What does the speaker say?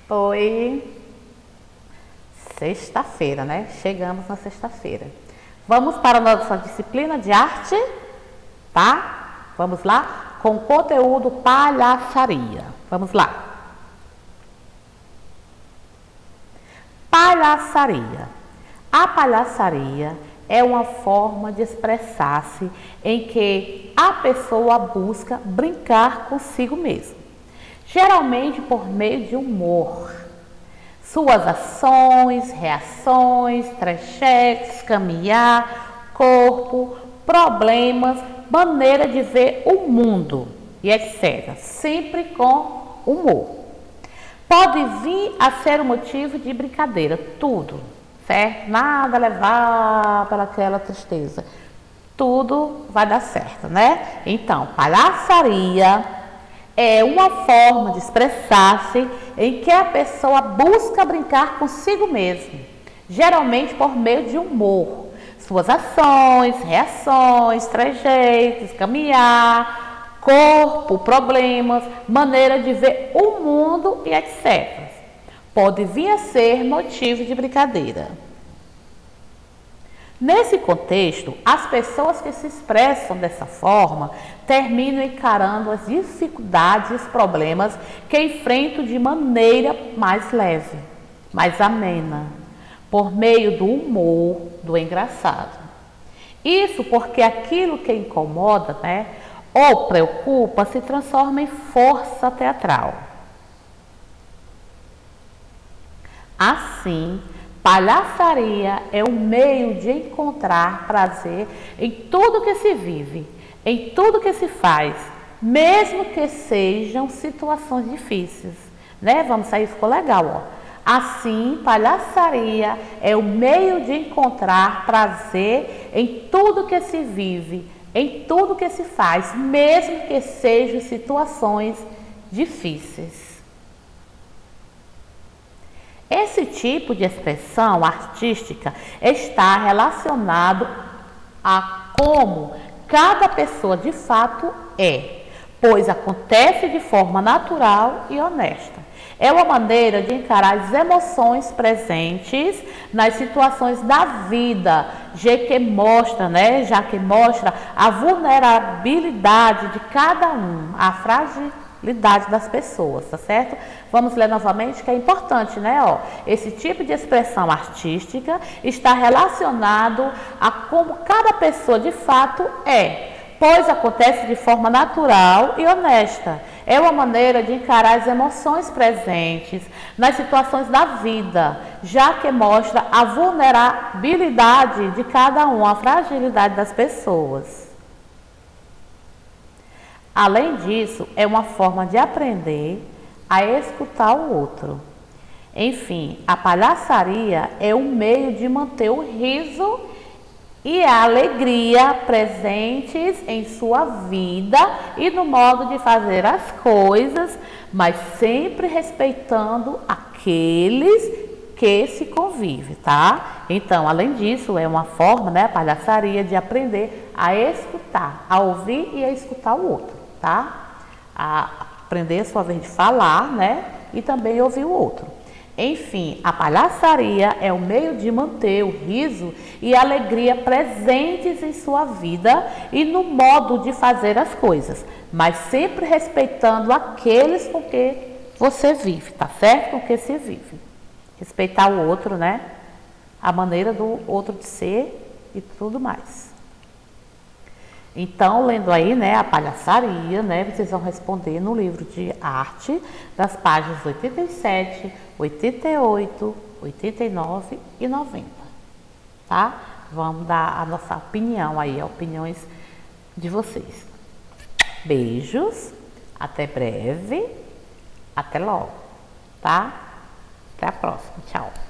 Oi, sexta-feira, né? Chegamos na sexta-feira. Vamos para a nossa disciplina de arte, tá? Vamos lá? Com o conteúdo palhaçaria. Vamos lá. Palhaçaria. A palhaçaria é uma forma de expressar-se em que a pessoa busca brincar consigo mesma, geralmente por meio de humor. Suas ações, reações, trechetes, caminhar, corpo, problemas, maneira de ver o mundo e etc. Sempre com humor. Pode vir a ser um motivo de brincadeira, tudo, certo? Nada levar para aquela tristeza. Tudo vai dar certo, né? Então, palhaçaria é uma forma de expressar-se em que a pessoa busca brincar consigo mesma, geralmente por meio de humor. Suas ações, reações, trejeitos, caminhar, corpo, problemas, maneira de ver o mundo e etc. Pode vir a ser motivo de brincadeira. Nesse contexto, as pessoas que se expressam dessa forma terminam encarando as dificuldades e os problemas que enfrentam de maneira mais leve, mais amena, por meio do humor, do engraçado. Isso porque aquilo que incomoda, né, ou preocupa, se transforma em força teatral. Assim, palhaçaria é um meio de encontrar prazer em tudo que se vive, em tudo que se faz, mesmo que sejam situações difíceis, né? Vamos sair, ficou legal, ó. Assim, palhaçaria é o meio de encontrar prazer em tudo que se vive, em tudo que se faz, mesmo que sejam situações difíceis. Esse tipo de expressão artística está relacionado a como cada pessoa de fato é, pois acontece de forma natural e honesta. É uma maneira de encarar as emoções presentes nas situações da vida, já que mostra a vulnerabilidade de cada um, a fragilidade das pessoas, tá certo? Vamos ler novamente, que é importante, né? Ó, esse tipo de expressão artística está relacionado a como cada pessoa de fato é, pois acontece de forma natural e honesta. É uma maneira de encarar as emoções presentes nas situações da vida, já que mostra a vulnerabilidade de cada um, a fragilidade das pessoas. Além disso, é uma forma de aprender a escutar o outro. Enfim, a palhaçaria é um meio de manter o riso e a alegria presentes em sua vida e no modo de fazer as coisas, mas sempre respeitando aqueles que se convivem, tá? Então, além disso, é uma forma, né, a palhaçaria, de aprender a escutar, a ouvir e a escutar o outro, tá? A aprender a sua vez de falar, né, e também ouvir o outro. Enfim, a palhaçaria é o meio de manter o riso e a alegria presentes em sua vida e no modo de fazer as coisas, mas sempre respeitando aqueles com que você vive, tá certo? Com que se vive. Respeitar o outro, né? A maneira do outro de ser e tudo mais. Então, lendo aí, né, a palhaçaria, né, vocês vão responder no livro de arte, das páginas 87, 88, 89 e 90, tá? Vamos dar a nossa opinião aí, opiniões de vocês. Beijos, até breve, até logo, tá? Até a próxima, tchau.